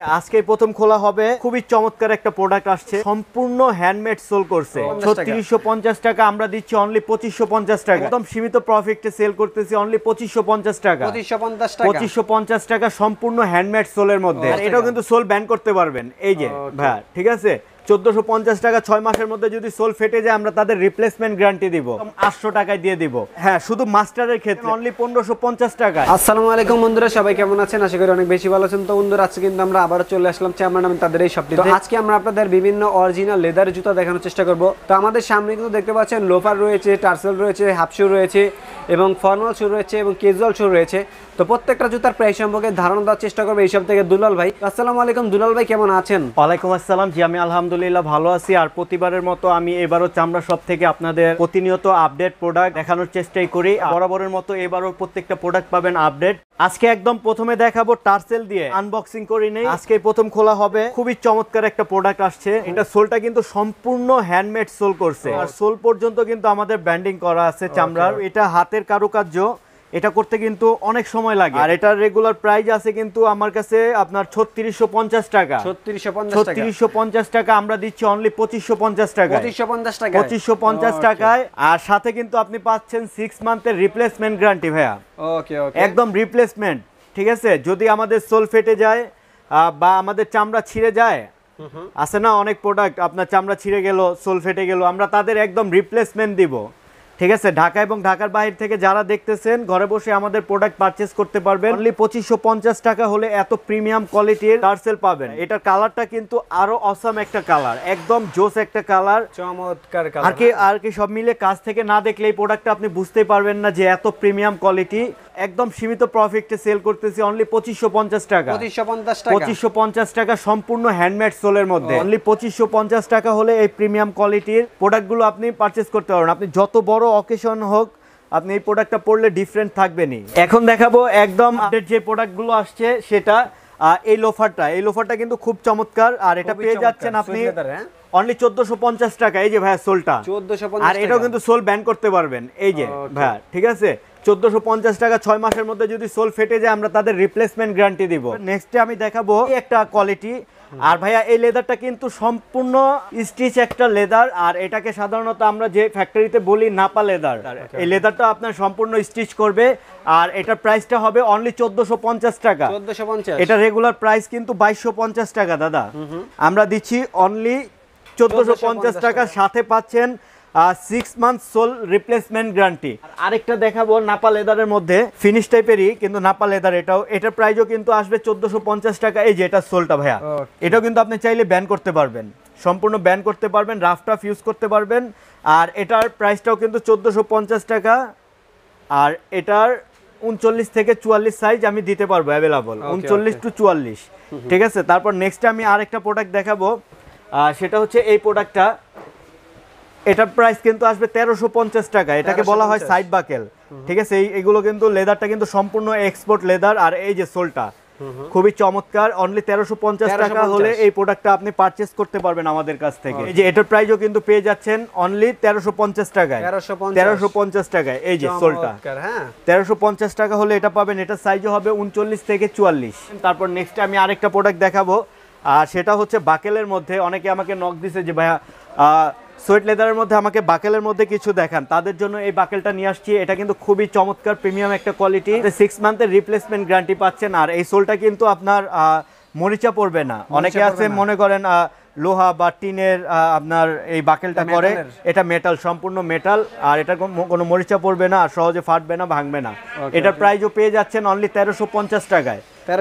আজকে প্রথম খোলা হবে, খুবই চমৎকার একটা প্রোডাক্ট আসছে, সম্পূর্ণ হ্যান্ডমেড সোল করছে। 3650 টাকা আমরা দিচ্ছি অনলি 2550 টাকা, একদম সীমিত প্রফিটে সেল করতেছি অনলি 2550 টাকা। 2550 টাকা সম্পূর্ণ হ্যান্ডমেড সোলের মধ্যে। এটাও কিন্তু সোল ব্যান করতে পারবেন, এই যে ভাই, ঠিক আছে। 1450 টাকা, 6 মাসের মধ্যে যদি সোল ফেটে যায় আমরা তাদের রিপ্লেসমেন্ট গ্যারান্টি দিব, 800 টাকায় দিয়ে দিব। হ্যাঁ, শুধু মাস্টারের ক্ষেত্রে অনলি 1550 টাকা। আসসালামু আলাইকুম বন্ধুরা, সবাই কেমন আছেন? আশা করি অনেক বেশি ভালো আছেন। তো বন্ধুরা, আজকে কিন্তু আমরা আবারও চলে আসলাম চামড়া নামে তাদের এই শপটিতে। আজকে আমরা আপনাদের বিভিন্ন অরিজিনাল লেদার জুতা দেখানোর চেষ্টা করব। তো আমাদের সামনে কিন্তু দেখতে পাচ্ছেন লোফার রয়েছে, টার্সেল রয়েছে, হাফ শু রয়েছে এবং ফর্মাল শু রয়েছে এবং ক্যাজুয়াল শু রয়েছে। তো প্রত্যেকটা জুতার প্রাইস সম্পর্কে ধারণা দেওয়ার চেষ্টা করবো এই সব থেকে দুলাল ভাই। আসসালামু আলাইকুম দুলাল ভাই, কেমন আছেন? ওয়ালাইকুম আসসালাম, জি আমি আলহামদুলিল্লাহ ভালো আছি। আর প্রতিবারের মতো আমি এবারও চামড়া শপ থেকে আপনাদের প্রতিনিয়ত আপডেট প্রোডাক্ট দেখানোর চেষ্টাই করি। বরাবরের মতো এবারও প্রত্যেকটা প্রোডাক্ট পাবেন আপডেট। আজকে একদম প্রথমে দেখাবো টার্সেল দিয়ে, আনবক্সিং করি নেই, আজকে প্রথম খোলা হবে। খুবই চমৎকার একটা প্রোডাক্ট আসছে। এটা সোলটা কিন্তু সম্পূর্ণ হ্যান্ডমেড সোল করছে, আর সোল পর্যন্ত কিন্তু আমাদের ব্র্যান্ডিং করা আছে চামড়ার। এটা হাতের কারুকার্য, এটা করতে কিন্তু অনেক সময় লাগে। আর এটার রেগুলার প্রাইস আছে কিন্তু আমার কাছে আপনার 3650 টাকা। 3650 টাকা আমরা দিচ্ছি অনলি 2550 টাকা। 2550 টাকায়। আর সাথে কিন্তু আপনি পাচ্ছেন 6 মান্থের রিপ্লেসমেন্ট গ্যারান্টি ভাইয়া। ওকে ওকে, একদম রিপ্লেসমেন্ট, ঠিক আছে। যদি আমাদের সোল ফেটে যায় বা আমাদের চামড়া ছিঁড়ে যায়, আছে না অনেক প্রোডাক্ট, আপনার চামড়া ছিঁড়ে গেল, সোল ফেটে গেল, আমরা তাদের একদম রিপ্লেসমেন্ট দিব, ঠিক আছে। ঢাকা এবং ঢাকার বাইরে থেকে যারা দেখতেছেন ঘরে বসে আমাদের প্রোডাক্ট পারচেজ করতে পারবেন। অনলি 2550 টাকা হলে এত প্রিমিয়াম কোয়ালিটির টার্সেল পাবেন। এটার কালারটা কিন্তু আরো অসাম একটা কালার, একদম জোস একটা কালার, চমৎকার কালার। আর কি সব মিলে কাছ থেকে না দেখলে এই প্রোডাক্টটা আপনি বুঝতেই পারবেন না যে এত প্রিমিয়াম কোয়ালিটি। একদম সীমিত প্রফিটে সেল করতেছি অনলি 2550 টাকা। 2550 টাকা সম্পূর্ণ হ্যান্ডমেড সোলের মধ্যে। অনলি 2550 টাকা হলে এই প্রিমিয়াম কোয়ালিটির প্রোডাক্টগুলো আপনি পারচেজ করতে পারবেন। আপনি যত বড় অকেশন হোক, আপনি এই প্রোডাক্টটা পড়লে ডিফারেন্ট থাকবেনই। এখন দেখাবো একদম আপডেট যে প্রোডাক্টগুলো আসছে সেটা। এই লোফারটা কিন্তু খুব চমৎকার। আর এটা পেয়ে যাচ্ছেন আপনি অনলি 1450 টাকা। এই যে ভাইয়া সোলটা 1450, আর এটাও কিন্তু সোল ব্যান করতে পারবেন, এই যে ভাইয়া, ঠিক আছে। 1450 টাকা, 6 মাসের মধ্যে যদি সোল ফেটে যায় আমরা তাদের রিপ্লেসমেন্ট গ্যারান্টি দিব। নেক্সটে আমি দেখাবো একটা কোয়ালিটি। আর ভাইয়া এই লেদারটা কিন্তু সম্পূর্ণ স্টিচ একটা লেদার। আর এটাকে সাধারণত আমরা যে ফ্যাক্টরিতে বলি নাপা লেদার। এই লেদারটা আপনার সম্পূর্ণ স্টিচ করবে। আর এটার প্রাইসটা হবে অনলি 1450 টাকা। 1450, এটা রেগুলার প্রাইস কিন্তু 2250 টাকা দাদা। আমরা দিচ্ছি অনলি 1450 টাকা, সাথে পাচ্ছেন 6 মান্থ সোল রিপ্লেসমেন্ট গ্যারান্টি। আরেকটা দেখাবো নাপা লেদারের মধ্যে, ফিনিশ টাইপেরই কিন্তু নাপা লেদার। এটার প্রাইসও কিন্তু আসবে 1450 টাকা। এই যে এটা সোলটা ভাইয়া, এটাও কিন্তু আপনি চাইলে ব্যান করতে পারবেন, সম্পূর্ণ ব্যান করতে পারবেন, রাফ টাফ ইউজ করতে পারবেন। আর এটার প্রাইসটাও কিন্তু 1450 টাকা। আর এটার 39 থেকে 44 সাইজ আমি দিতে পারবো অ্যাভেলেবল, 39 টু 44, ঠিক আছে। তারপর নেক্সট আমি আরেকটা প্রোডাক্ট দেখাবো, সেটা হচ্ছে এই প্রোডাক্টটা। এটার প্রাইস কিন্তু আসবে 1350 টাকা। এটাকে বলা হয় সাইড বাকেল, ঠিক আছে। এইগুলো কিন্তু লেদারটা কিন্তু সম্পূর্ণ এক্সপোর্ট লেদার। আর এই যে সোলটা খুবই চমৎকার, অনলি 1350 টাকা হলে এই প্রোডাক্টটা আপনি পারচেজ করতে পারবেন আমাদের কাছ থেকে। এই যে এটার প্রাইসও কিন্তু পেয়ে যাচ্ছেন অনলি 1350 টাকায়। 1350 টাকায় এই যে সোলটা, 1350 টাকা হলে এটা পাবেন। এটার সাইজও হবে 39 থেকে 44। তারপর নেক্সট আমি আরেকটা প্রোডাক্ট দেখাবো, আর সেটা হচ্ছে বাকেলের মধ্যে। অনেকে আমাকে নক দিছে যে ভাইয়া সোয়েট লেদারের মধ্যে আমাকে বাকেলের মধ্যে কিছু দেখান, তাদের জন্য এই বাকেলটা নিয়ে আসছি। এটা কিন্তু খুবই চমৎকার প্রিমিয়াম একটা কোয়ালিটি, 6 মান্থের রিপ্লেসমেন্ট গ্যারান্টি পাচ্ছেন। আর এই সোলটা কিন্তু আপনার মরিচা পড়বে না। অনেকে আছে মনে করেন লোহা বা টিনের আপনার এই বাকেলটা করে, এটা মেটাল, সম্পূর্ণ মেটাল। আর এটা কোনো মরিচা পড়বে না, আর সহজে ফাটবে না, ভাঙবে না। এটার প্রাইসও পেয়ে যাচ্ছেন অনলি 1350 টাকায়।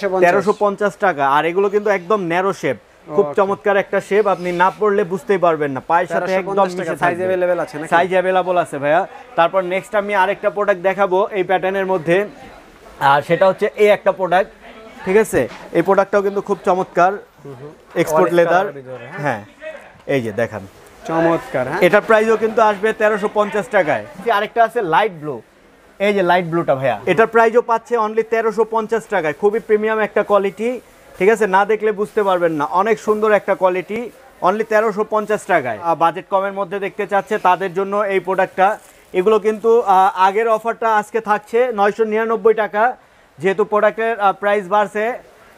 1350 টাকা। আর এগুলো কিন্তু একদম ন্যারো শেপ, খুব চমৎকার একটা শেপ, আপনি না পড়লে বুঝতেই পারবেন না, পায়ের সাথে একদম মিশে থাকবে। সাইজ अवेलेबल আছে নাকি? সাইজ अवेलेबल আছে ভাইয়া। তারপর নেক্সট আমি আরেকটা প্রোডাক্ট দেখাবো এই প্যাটার্নের মধ্যে, আর সেটা হচ্ছে এই একটা প্রোডাক্ট, ঠিক আছে। এই প্রোডাক্টটাও কিন্তু খুব চমৎকার, এক্সপোর্ট লেদার। হ্যাঁ, এই যে দেখেন চমৎকার। এটার প্রাইসও কিন্তু আসবে 1350 টাকায়। আরেকটা আছে লাইট ব্লু, এই যে লাইট ব্লুটা ভাইয়া, এটার প্রাইসও পাচ্ছে অনলি 1350 টাকায়। খুবই প্রিমিয়াম একটা কোয়ালিটি, ঠিক আছে, না দেখলে বুঝতে পারবেন না, অনেক সুন্দর একটা কোয়ালিটি, অনলি 1350 টাকায়। বাজেট কমের মধ্যে দেখতে চাচ্ছে তাদের জন্য এই প্রোডাক্টটা। এগুলো কিন্তু আগের অফারটা আজকে থাকছে 999 টাকা, যেহেতু প্রোডাক্টের প্রাইস বাড়ছে।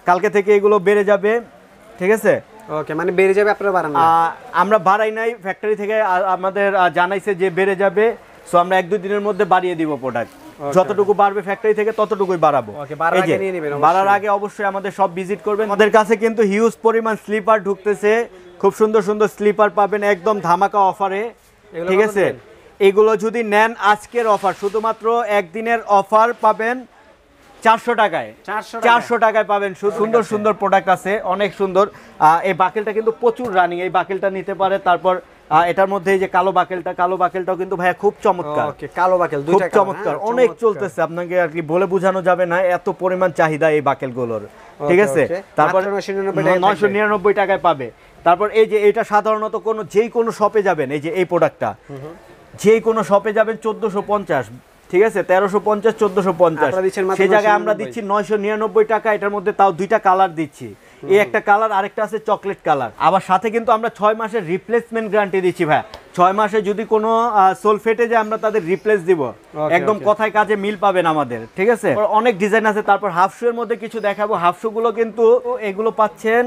কালকে থেকে এগুলো বেড়ে যাবে, ঠিক আছে? ওকে, মানে বেড়ে যাবে, আপনারা বাড়ান না? আমরা বাড়াই নাই, ফ্যাক্টরি থেকে আমাদের জানাইছে যে বেড়ে যাবে, সো আমরা 1-2 দিনের মধ্যে বাড়িয়ে দিব প্রোডাক্ট। যতটুকু বাড়বে ফ্যাক্টরি থেকে ততটুকুই বাড়াবো। বাড়ার আগে অবশ্যই আমাদের সব ভিজিট করবেন। আমাদের কাছে কিন্তু হিউজ পরিমাণ স্লিপার ঢুকতেছে, খুব সুন্দর সুন্দর স্লিপার পাবেন একদম ধামাকা অফারে, ঠিক আছে? এগুলো যদি নেন আজকের অফার, শুধুমাত্র একদিনের অফার পাবেন 400 টাকায়। 400 টাকায় পাবেন। সুন্দর সুন্দর প্রোডাক্ট আছে, অনেক সুন্দর। এই বাকেলটা কিন্তু প্রচুর রানিং, এই বাকেলটা নিতে পারে। তারপর এটার মধ্যে এই যে কালো বাকেলটাও কিন্তু ভাইয়া খুব চমৎকার। ওকে, কালো বাকেল খুব চমৎকার, অনেক চলতেছে, আপনাকে আর কি বলে বোঝানো যাবে না, এত পরিমাণ চাহিদা এই বাকেলগুলোর, ঠিক আছে? তারপর 999 টাকায় পাবে। তারপর এই যে এটা সাধারণত যেই কোনো শপে যাবেন, এই যে এই প্রোডাক্টটা যেই কোনো শপে যাবেন 1450, ঠিক আছে? 1350 1450, সেই জায়গায় আমরা দিচ্ছি 999 টাকা। এটার মধ্যে তাও 2টা কালার দিচ্ছি, এই একটা কালার, আরেকটা আছে চকলেট কালার। আবার সাথে কিন্তু আমরা 6 মাসের রিপ্লেসমেন্ট গ্যারান্টি দিচ্ছি ভাই। 6 মাসে যদি কোনো সোল ফেটে যায় আমরা তাদের রিপ্লেস দিব, একদম কথায় কাজে মিল পাবেন আমাদের, ঠিক আছে? অনেক ডিজাইন আছে। তারপর হাফ শু এর মধ্যে কিছু দেখাবো। হাফ শু গুলো কিন্তু এগুলো পাচ্ছেন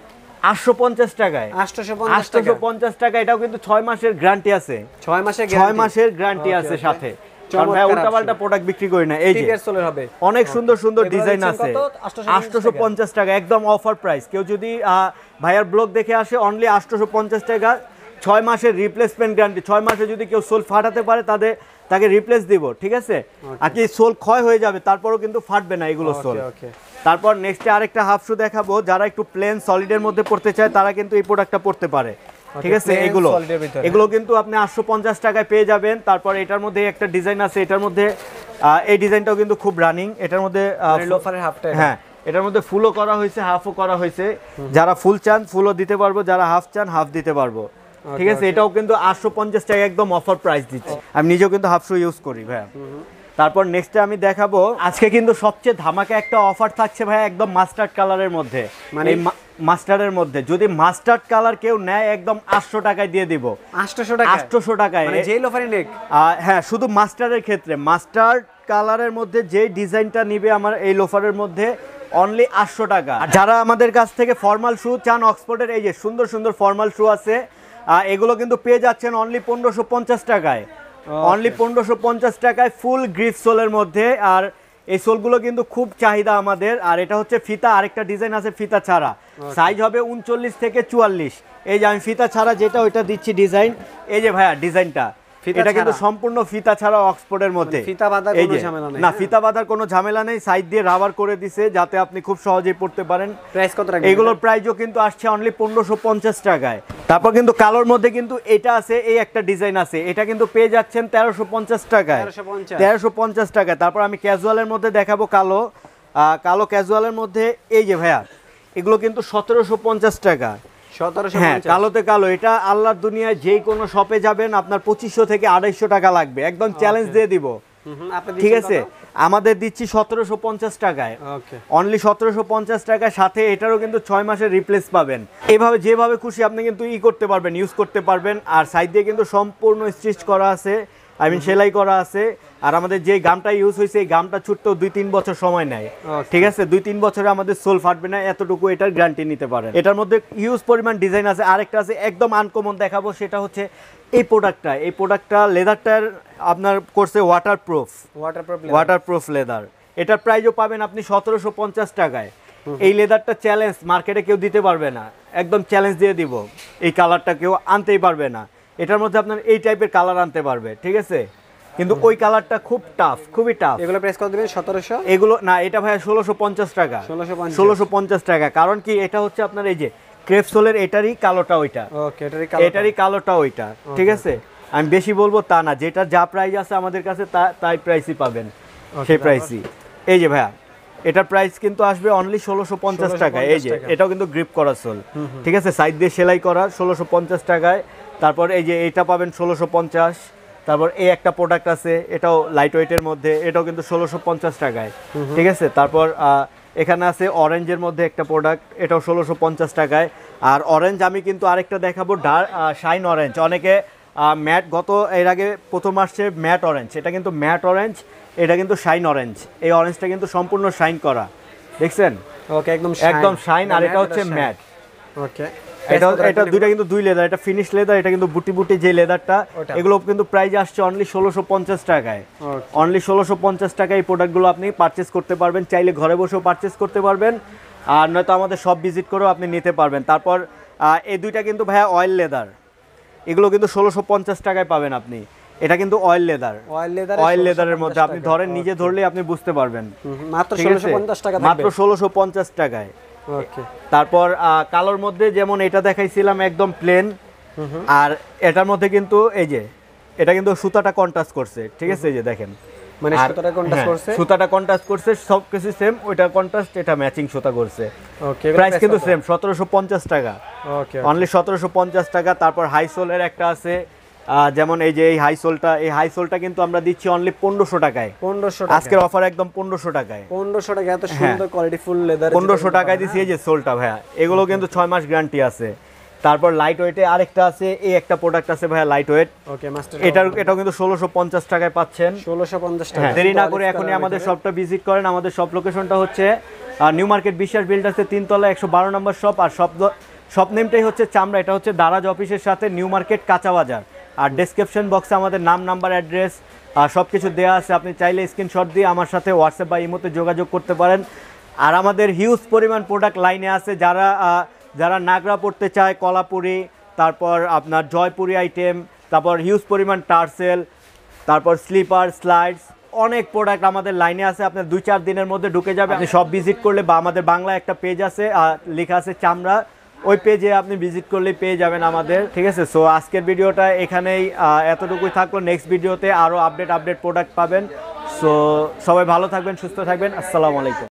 850 টাকায়। 850 টাকা। এটাও কিন্তু 6 মাসের গ্যারান্টি আছে। 6 মাসের গ্যারান্টি আছে সাথে। কারণ ভাই উল্টাপাল্টা প্রোডাক্ট বিক্রি করি না। এই যে অনেক সুন্দর সুন্দর ডিজাইন আছে। 850 টাকা একদম অফার প্রাইস। কেউ যদি ভাইয়ার ব্লগ দেখে আসে, অনলি 850 টাকা, 6 মাসের রিপ্লেসমেন্ট গ্যারান্টি। 6 মাসে যদি কেউ সোল ফাটাতে পারে তাকে রিপ্লেস দিব, ঠিক আছে? আর কি সোল ক্ষয় হয়ে যাবে, তারপরও কিন্তু ফাটবে না এগুলো সোল। তারপর নেক্সটে আরেকটা হাফ শু দেখাবো। যারা একটু প্লেন সলিডের মধ্যে পড়তে চায় তারা কিন্তু এই প্রোডাক্টটা পড়তে পারে, ঠিক আছে? এগুলো কিন্তু আপনি 850 টাকায় পেয়ে যাবেন। তারপর এটার মধ্যে একটা ডিজাইন আছে, এটার মধ্যে এই ডিজাইনটাও কিন্তু খুব রানিং। এটার মধ্যে লোফারের হাফটা, হ্যাঁ, এটার মধ্যে ফুলও করা হয়েছে, হাফও করা হয়েছে। যারা ফুল চান ফুলও দিতে পারবো, যারা হাফ চান হাফ দিতে পারবো, ঠিক আছে? এটাও কিন্তু 850 টাকা একদম অফার প্রাইস দিচ্ছি। আমি নিজেও কিন্তু হাফ শু ইউজ করি ভাই। তারপর নেক্সটে আমি দেখাবো, আজকে কিন্তু সবচেয়ে ধামাকা একটা অফার থাকছে ভাই, একদম মাস্টার্ড কালারের মধ্যে। মানে মাস্টার্ডের মধ্যে যদি মাস্টার্ড কালার কেউ নেয় একদম 800 টাকায় দিয়ে দিব। 800 টাকায়, মানে যেই লোফারই নেক। হ্যাঁ, শুধু মাস্টার্ডের ক্ষেত্রে, মাস্টার্ড কালারের মধ্যে যেই ডিজাইনটা নিবে আমার এই লোফারের মধ্যে অনলি 800 টাকা। যারা আমাদের কাছ থেকে ফর্মাল শু চান, অক্সফোর্ডের এই যে সুন্দর সুন্দর ফর্মাল শু আছে, এগুলো কিন্তু পেয়ে যাচ্ছেন অনলি 1550 টাকায়। অনলি 1550 টাকায় ফুল গ্রিপ সোলের মধ্যে। আর এই সোলগুলো কিন্তু খুব চাহিদা আমাদের। আর এটা হচ্ছে ফিতা, আরেকটা ডিজাইন আছে ফিতা ছাড়া, সাইজ হবে 39 থেকে 44। এই যে আমি ফিতা ছাড়া যেটা ওইটা দিচ্ছি ডিজাইন, এই যে ভাইয়া ডিজাইনটা, এটা কিন্তু সম্পূর্ণ ফিতা ছাড়া অক্সফোর্ডের মধ্যে। ফিতা বাঁধার কোনো ঝামেলা নেই, না ফিতা বাঁধার কোনো ঝামেলা নেই। সাইড দিয়ে রাবার করে দিছে যাতে আপনি খুব সহজেই পড়তে পারেন। প্রাইস কত রাখবেন? এগুলোর প্রাইসও কিন্তু আসছে অনলি 1550 টাকায়। তারপর কিন্তু কালোর মধ্যে কিন্তু এটা আছে, এই একটা ডিজাইন আছে, এটা কিন্তু পেয়ে যাচ্ছেন 1350 টাকায়। 1350 টাকায়। তারপর আমি ক্যাজুয়ালের মধ্যে দেখাবো কালো ক্যাজুয়ালের মধ্যে, এই যে ভাইয়া এগুলো কিন্তু 1750 টাকা। হ্যাঁ, কালোতে কালো। এটা আল্লাহর দুনিয়ায় যেই কোনো শপে যাবেন আপনার 2500 থেকে 250 টাকা লাগবে, একদম চ্যালেঞ্জ দিয়ে দিব, ঠিক আছে? আমাদের দিচ্ছি 1750 টাকায়, অনলি 1750 টাকায়। সাথে এটারও কিন্তু 6 মাসের রিপ্লেস পাবেন। এইভাবে যেভাবে খুশি আপনি কিন্তু করতে পারবেন, ইউজ করতে পারবেন। আর সাইড দিয়ে কিন্তু সম্পূর্ণ স্টিচ করা আছে, সেলাই করা আছে। আর আমাদের যে গামটা ইউজ হয়েছে এই গামটা ছুটতেও 2-3 বছর সময় নেয়, ঠিক আছে? 2-3 বছরে আমাদের সোল ফাটবে না, এতটুকু এটার গ্যারান্টি নিতে পারেন। এটার মধ্যে হিউজ পরিমাণ ডিজাইন আছে। আরেকটা আছে একদম আনকমন দেখাবো, সেটা হচ্ছে এই প্রোডাক্টটা লেদারটার আপনার করছে ওয়াটারপ্রুফ লেদার। এটার প্রাইসও পাবেন আপনি 1750 টাকায়। এই লেদারটা চ্যালেঞ্জ, মার্কেটে কেউ দিতে পারবে না, একদম চ্যালেঞ্জ দিয়ে দিব। এই কালারটা কেউ আনতেই পারবে না। এটার মধ্যে আপনার এই টাইপের কালার আনতে পারবে, ঠিক আছে? কিন্তু ওই কালারটা খুব টাফ, খুবই টাফ। এগুলো প্রাইস কত দিবেন? 1700? এগুলো না, এটা ভাই 1650 টাকা। 1650 টাকা। কারণ কি, এটা হচ্ছে আপনার এই যে ক্রেপ সোলের, এটারই কালোটা ওইটা, এটারই কালোটা ওইটা, ঠিক আছে? আমি বেশি বলবো তা না, যেটা যা প্রাইস আছে আমাদের কাছে তাই প্রাইসই পাবেন, সেই প্রাইসই। এই যে ভাইয়া এটার প্রাইস কিন্তু আসবে অনলি 1650 টাকা। এই যে এটাও কিন্তু গ্রিপ করা সোল, ঠিক আছে? সাইড দিয়ে সেলাই করা, 1650 টাকায়। তারপর এই যে এটা পাবেন 1650। তারপর এই একটা প্রোডাক্ট আছে, এটাও লাইট ওয়েটের মধ্যে, এটাও কিন্তু 1650 টাকায়, ঠিক আছে? তারপর এখানে আছে অরেঞ্জের মধ্যে একটা প্রোডাক্ট, এটাও 1650 টাকায়। আর অরেঞ্জ আমি কিন্তু আরেকটা দেখাবো, শাইন অরেঞ্জ। অনেকে ম্যাট, এর আগে প্রথম আসছে ম্যাট অরেঞ্জ, এটা কিন্তু ম্যাট অরেঞ্জ, এটা কিন্তু শাইন অরেঞ্জ। এই অরেঞ্জটা কিন্তু সম্পূর্ণ শাইন করা, দেখছেন? ওকে, একদম শাইন, আর এটা হচ্ছে ম্যাট। ওকে, এটা দুইটা কিন্তু দুই লেদার, এটা ফিনিশ লেদার, এটা কিন্তু বুটি বুটি যে লেদারটা, এগুলো কিন্তু প্রাইস আসছে অনলি 1650 টাকায়। অনলি 1650 টাকায় এই প্রোডাক্টগুলো আপনি পারচেজ করতে পারবেন, চাইলে ঘরে বসেও পারচেজ করতে পারবেন, আর নয়তো আমাদের সব ভিজিট করেও আপনি নিতে পারবেন। তারপর এই দুইটা কিন্তু ভাইয়া অয়েল লেদার, এগুলো কিন্তু 1650 টাকায় পাবেন আপনি। এটা কিন্তু অয়েল লেদার, অয়েল লেদারের মধ্যে আপনি ধরেন, নিজে ধরলেই আপনি বুঝতে পারবেন, মাত্র 1650 টাকা, মাত্র 1650 টাকায়। ওকে, তারপর কালোর মধ্যে যেমন এটা দেখাইছিলাম একদম প্লেন, আর এটার মধ্যে কিন্তু এই যে এটা কিন্তু সুতাটা কন্ট্রাস্ট করছে, ঠিক আছে, এই যে দেখেন, মানে সুতাটা কন্ট্রাস্ট করছে, সুতাটা কন্ট্রাস্ট করছে, সবকিছু সেম, ওইটা কন্ট্রাস্ট, এটা ম্যাচিং সুতা করছে। ওকে, প্রাইস কিন্তু সেম 1750 টাকা, ওকে, অনলি 1750 টাকা। তারপর হাই সোলের একটা আছে, যেমন এই যে এই হাই সোলটা কিন্তু আমরা দিচ্ছি অনলি 1500 টাকায়। 1500 টাকা আজকের অফার, একদম 1500 টাকায়। 1500 টাকা, এত সুন্দর কোয়ালিটি ফুল লেদার 1500 টাকায় দিছি এই যে সোলটা ভাইয়া, এগুলো কিন্তু 6 মাস গ্যারান্টি আছে। তারপর লাইট ওয়েটে আরেকটা আছে, এই একটা প্রোডাক্ট আছে ভাইয়া লাইট ওয়েট, ওকে মাস্টার, এটাও কিন্তু 1650 টাকায় পাচ্ছেন। 1650 টাকা। দেরি না করে এখনই আমাদের শপটা ভিজিট করেন। আমাদের শপ লোকেশনটা হচ্ছে নিউ মার্কেট বিশ্বাস বিল্ডার্সের 3 তলা 112 নম্বর শপ, আর শপ নেমটাই হচ্ছে চামড়া। এটা হচ্ছে দারাজ অফিসের সাথে নিউ মার্কেট কাঁচা বাজার। আর ডেসক্রিপশন বক্সে আমাদের নাম, নাম্বার, অ্যাড্রেস সব কিছু দেওয়া আছে, আপনি চাইলে স্ক্রিনশট দিয়ে আমার সাথে হোয়াটসঅ্যাপ বা ইমোতে যোগাযোগ করতে পারেন। আর আমাদের হিউজ পরিমাণ প্রোডাক্ট লাইনে আছে, যারা নাগরা পড়তে চায়, কলাপুরি, তারপর আপনার জয়পুরি আইটেম, তারপর হিউজ পরিমাণ টার্সেল, তারপর স্লিপার, স্লাইডস, অনেক প্রোডাক্ট আমাদের লাইনে আছে। আপনার 2-4 দিনের মধ্যে ঢুকে যাবে। আপনি সব ভিজিট করলে, বা আমাদের বাংলা একটা পেজ আছে, লেখা আছে চামড়া, ওই পেজে আপনি ভিজিট করলেই পেয়ে যাবেন আমাদের, ঠিক আছে। সো আজকের ভিডিওটা এখানেই এতটুকুই থাকলো। নেক্সট ভিডিওতে আরও আপডেট প্রোডাক্ট পাবেন। সো সবাই ভালো থাকবেন, সুস্থ থাকবেন। আসসালামু আলাইকুম।